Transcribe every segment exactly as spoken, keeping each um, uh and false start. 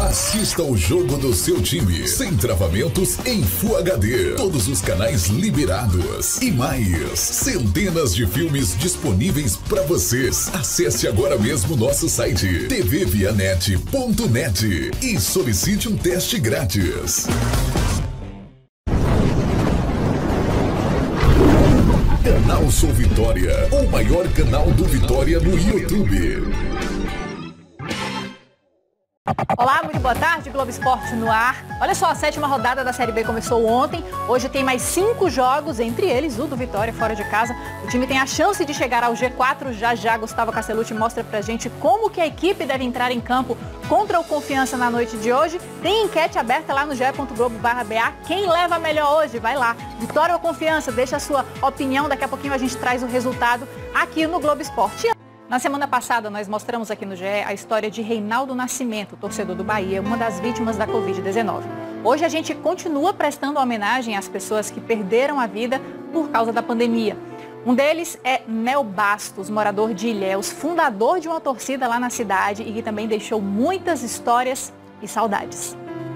Assista o jogo do seu time, sem travamentos, em Full H D. Todos os canais liberados. E mais, centenas de filmes disponíveis para vocês. Acesse agora mesmo nosso site t v vianet ponto net e solicite um teste grátis. Canal Sou Vitória, o maior canal do Vitória no YouTube. Olá, muito boa tarde, Globo Esporte no ar. Olha só, a sétima rodada da Série B começou ontem. Hoje tem mais cinco jogos, entre eles o do Vitória fora de casa. O time tem a chance de chegar ao G quatro. Já já Gustavo Castellucci mostra pra gente como que a equipe deve entrar em campo contra o Confiança na noite de hoje. Tem enquete aberta lá no ge ponto globo barra B A. Quem leva melhor hoje? Vai lá. Vitória ou Confiança? Deixa a sua opinião. Daqui a pouquinho a gente traz o resultado aqui no Globo Esporte. Na semana passada, nós mostramos aqui no G E a história de Reinaldo Nascimento, torcedor do Bahia, uma das vítimas da covid dezenove. Hoje a gente continua prestando homenagem às pessoas que perderam a vida por causa da pandemia. Um deles é Nel Bastos, morador de Ilhéus, fundador de uma torcida lá na cidade e que também deixou muitas histórias e saudades.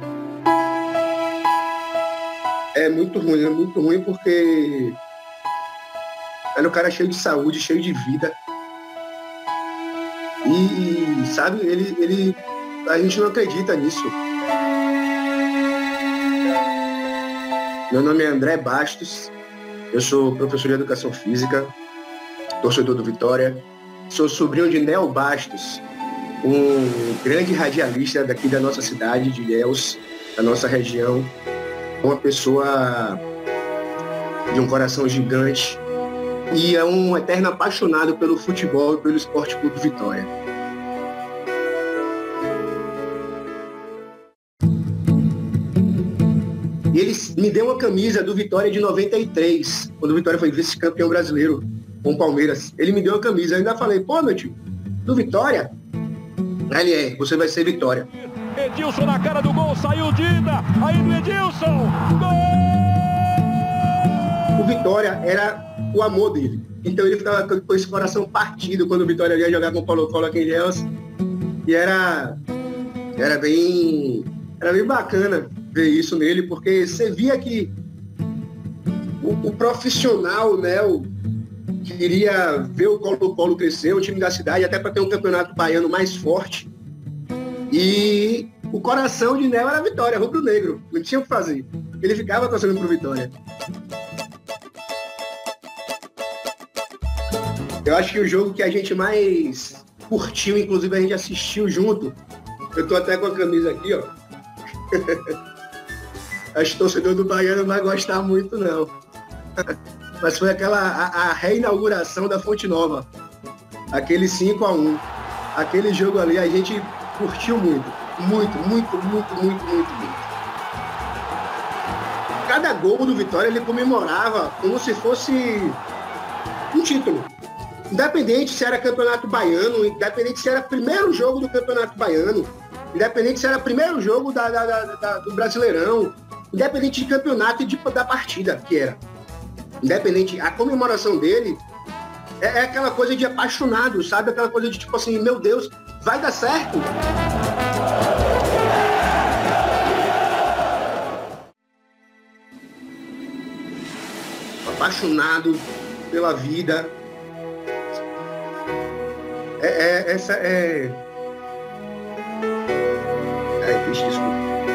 É muito ruim, é muito ruim porque era um cara cheio de saúde, cheio de vida. E, sabe, ele, ele, a gente não acredita nisso. Meu nome é André Bastos, eu sou professor de Educação Física, torcedor do Vitória, sou sobrinho de Nel Bastos, um grande radialista daqui da nossa cidade, de Ilhéus, da nossa região, uma pessoa de um coração gigante, e é um eterno apaixonado pelo futebol e pelo Esporte Clube Vitória. E ele me deu uma camisa do Vitória de noventa e três, quando o Vitória foi vice-campeão brasileiro com o Palmeiras. Ele me deu uma camisa, eu ainda falei, pô, meu tio, do Vitória? Aí ele é, você vai ser Vitória. Edilson na cara do gol, saiu Dida, aí do Edilson, gol! O Vitória era o amor dele. Então ele ficava com esse coração partido quando o Vitória ia jogar com o Colo-Colo aqui em Ilhéus. E era, era, bem, era bem bacana ver isso nele, porque você via que o, o profissional, né, o, queria ver o Colo-Colo crescer, o time da cidade, até para ter um campeonato baiano mais forte. E o coração de Nel era a Vitória, rubro-negro. Não tinha o que fazer. Ele ficava torcendo pro Vitória. Eu acho que o jogo que a gente mais curtiu, inclusive a gente assistiu junto, eu tô até com a camisa aqui, ó. Acho que o torcedor do Bahia não vai gostar muito, não. Mas foi aquela, a, a reinauguração da Fonte Nova. Aquele cinco a um. Aquele jogo ali a gente curtiu muito. Muito, muito, muito, muito, muito, muito. Cada gol do Vitória ele comemorava como se fosse um título. Independente se era campeonato baiano, independente se era primeiro jogo do campeonato baiano, independente se era primeiro jogo da, da, da, da, do Brasileirão, independente de campeonato e de, da partida que era. Independente, a comemoração dele é, é aquela coisa de apaixonado, sabe? Aquela coisa de tipo assim, meu Deus, vai dar certo. Apaixonado pela vida. É, é, essa é... Ai, deixa, desculpa.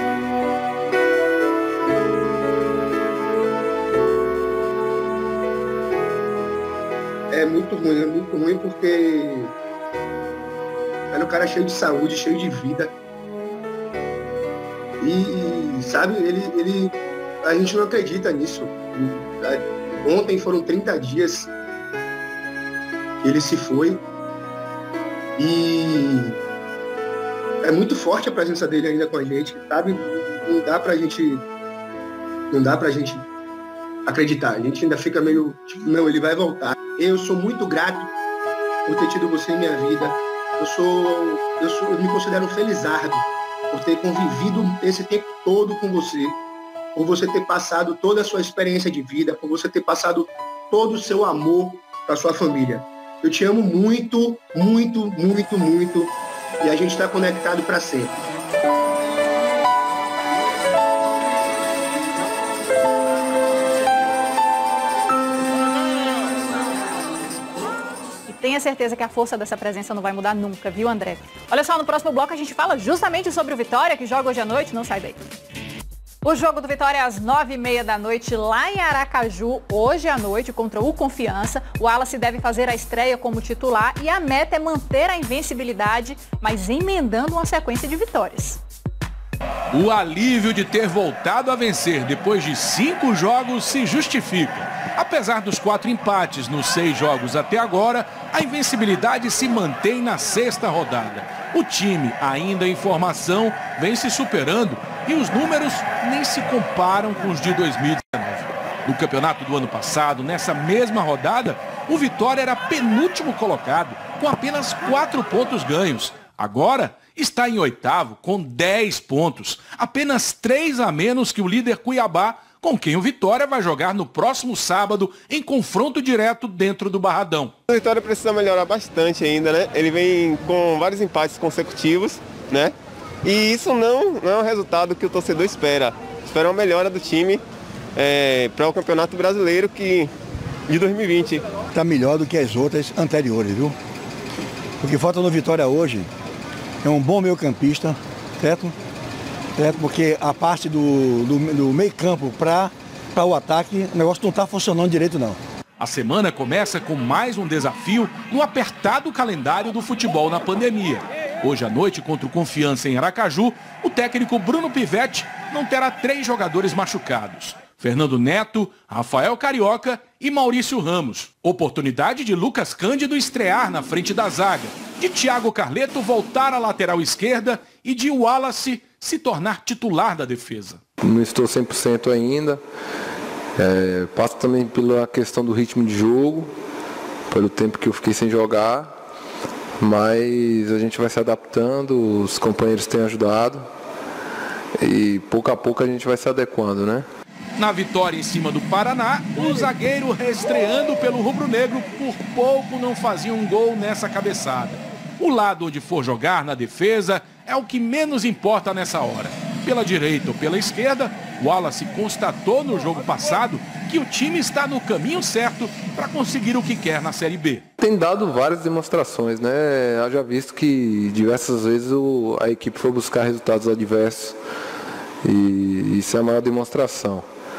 É muito ruim, é muito ruim porque era um cara cheio de saúde, cheio de vida. E, sabe, ele, ele, a gente não acredita nisso. Ontem foram trinta dias que ele se foi. E é muito forte a presença dele ainda com a gente, sabe? Não dá pra gente, não dá pra gente acreditar. A gente ainda fica meio, tipo, não, ele vai voltar. Eu sou muito grato por ter tido você em minha vida. Eu sou, eu sou, eu me considero um felizardo por ter convivido esse tempo todo com você, por você ter passado toda a sua experiência de vida, por você ter passado todo o seu amor para sua família. Eu te amo muito, muito, muito, muito. E a gente está conectado para sempre. Tenha certeza que a força dessa presença não vai mudar nunca, viu, André? Olha só, no próximo bloco a gente fala justamente sobre o Vitória, que joga hoje à noite, não sai daí. O jogo do Vitória é às nove e meia da noite, lá em Aracaju, hoje à noite, contra o Confiança. O Wallace deve fazer a estreia como titular e a meta é manter a invencibilidade, mas emendando uma sequência de vitórias. O alívio de ter voltado a vencer depois de cinco jogos se justifica. Apesar dos quatro empates nos seis jogos até agora, a invencibilidade se mantém na sexta rodada. O time, ainda em formação, vem se superando e os números nem se comparam com os de dois mil e dezenove. No campeonato do ano passado, nessa mesma rodada, o Vitória era penúltimo colocado, com apenas quatro pontos ganhos. Agora está em oitavo com dez pontos, apenas três a menos que o líder Cuiabá, com quem o Vitória vai jogar no próximo sábado em confronto direto dentro do Barradão. O Vitória precisa melhorar bastante ainda, né? Ele vem com vários empates consecutivos, né? E isso não, não é um resultado que o torcedor espera. Espera uma melhora do time é, para o Campeonato Brasileiro que, de dois mil e vinte. Está melhor do que as outras anteriores, viu? O que falta no Vitória hoje é um bom meio-campista, certo? certo? Porque a parte do, do, do meio-campo para o ataque, o negócio não está funcionando direito, não. A semana começa com mais um desafio no apertado calendário do futebol na pandemia. Hoje à noite, contra o Confiança em Aracaju, o técnico Bruno Pivetti não terá três jogadores machucados. Fernando Neto, Rafael Carioca e Maurício Ramos. Oportunidade de Lucas Cândido estrear na frente da zaga, de Thiago Carleto voltar à lateral esquerda e de Wallace se tornar titular da defesa. Não estou cem por cento ainda. É, passo também pela questão do ritmo de jogo, pelo tempo que eu fiquei sem jogar, mas a gente vai se adaptando, os companheiros têm ajudado e pouco a pouco a gente vai se adequando, né? Na vitória em cima do Paraná, o zagueiro reestreando pelo rubro-negro por pouco não fazia um gol nessa cabeçada. O lado onde for jogar na defesa é o que menos importa nessa hora. Pela direita ou pela esquerda, Wallace constatou no jogo passado que o time está no caminho certo para conseguir o que quer na Série B. Tem dado várias demonstrações, né? Haja visto que diversas vezes o, a equipe foi buscar resultados adversos e isso é a maior demonstração.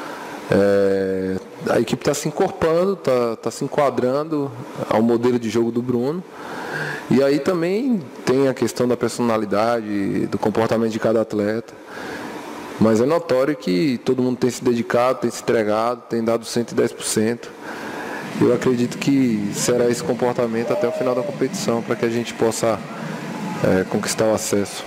É, a equipe está se encorpando, está tá se enquadrando ao modelo de jogo do Bruno. E aí também tem a questão da personalidade, do comportamento de cada atleta. Mas é notório que todo mundo tem se dedicado, tem se entregado, tem dado cento e dez por cento. Eu acredito que será esse comportamento até o final da competição, para que a gente possa é, conquistar o acesso.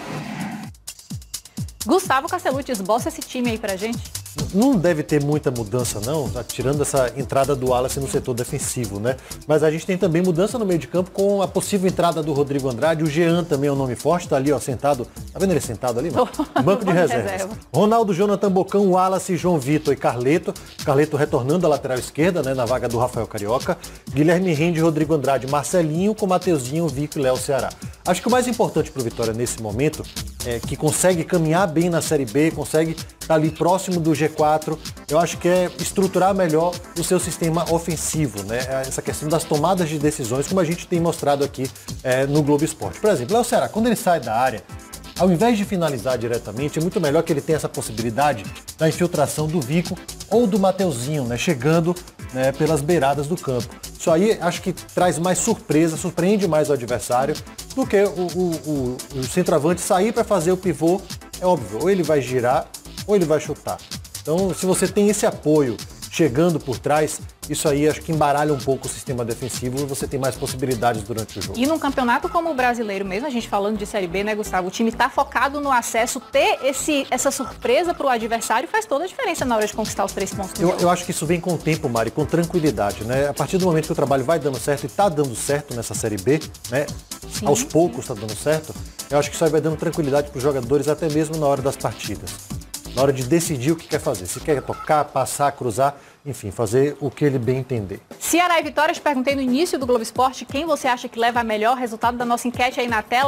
Gustavo Castellucci, esboça esse time aí pra gente. Não deve ter muita mudança não, tá? Tirando essa entrada do Wallace no setor defensivo, né? Mas a gente tem também mudança no meio de campo com a possível entrada do Rodrigo Andrade. O Jean também é um nome forte, tá ali, ó, sentado. Tá vendo ele sentado ali, mano? Banco de reservas. Reserva. Ronaldo, Jonathan Bocão, Wallace, João Vitor e Carleto. Carleto retornando à lateral esquerda, né? Na vaga do Rafael Carioca. Guilherme Rende, Rodrigo Andrade, Marcelinho com Mateuzinho, Vico e Léo Ceará. Acho que o mais importante pro Vitória nesse momento é que consegue caminhar bem na Série B, consegue estar ali próximo do G quatro, eu acho que é estruturar melhor o seu sistema ofensivo, né? Essa questão das tomadas de decisões, como a gente tem mostrado aqui é, no Globo Esporte. Por exemplo, Léo Ceará, quando ele sai da área, ao invés de finalizar diretamente, é muito melhor que ele tenha essa possibilidade da infiltração do Vico ou do Mateuzinho, né? Chegando né, pelas beiradas do campo. Isso aí acho que traz mais surpresa, surpreende mais o adversário do que o, o, o, o centroavante sair para fazer o pivô. É óbvio, ou ele vai girar ou ele vai chutar. Então, se você tem esse apoio chegando por trás, isso aí acho que embaralha um pouco o sistema defensivo e você tem mais possibilidades durante o jogo. E num campeonato como o brasileiro mesmo, a gente falando de Série B, né, Gustavo? O time está focado no acesso, ter esse, essa surpresa para o adversário faz toda a diferença na hora de conquistar os três pontos do eu, jogo. Eu acho que isso vem com o tempo, Mari, com tranquilidade, né? A partir do momento que o trabalho vai dando certo e está dando certo nessa Série B, né? Sim. Aos poucos está dando certo, eu acho que isso aí vai dando tranquilidade para os jogadores até mesmo na hora das partidas. Na hora de decidir o que quer fazer. Se quer tocar, passar, cruzar, enfim, fazer o que ele bem entender. Ceará e Vitória, te perguntei no início do Globo Esporte quem você acha que leva a melhor resultado da nossa enquete aí na tela.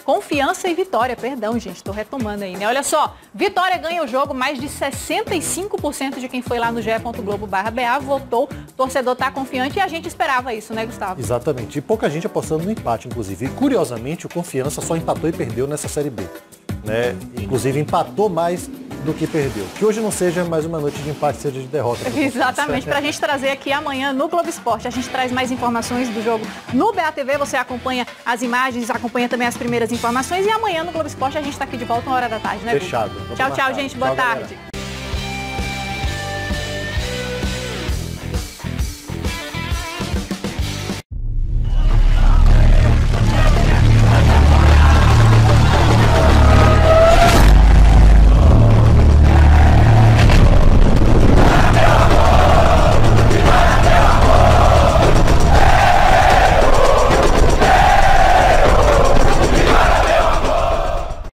Confiança e Vitória, perdão, gente, tô retomando aí, né? Olha só, Vitória ganha o jogo, mais de sessenta e cinco por cento de quem foi lá no ge ponto globo barra B A votou, o torcedor tá confiante e a gente esperava isso, né, Gustavo? Exatamente, e pouca gente apostando no empate, inclusive. E, curiosamente, o Confiança só empatou e perdeu nessa Série B, né? Inclusive, empatou mais do que perdeu. Que hoje não seja mais uma noite de empate, seja de derrota. Exatamente, para a gente trazer aqui amanhã no Globo Esporte. A gente traz mais informações do jogo no B A T V, você acompanha as imagens, acompanha também as primeiras informações e amanhã no Globo Esporte a gente está aqui de volta uma hora da tarde, né? Fechado. Tchau, tchau, gente. Boa tchau, tarde. Galera.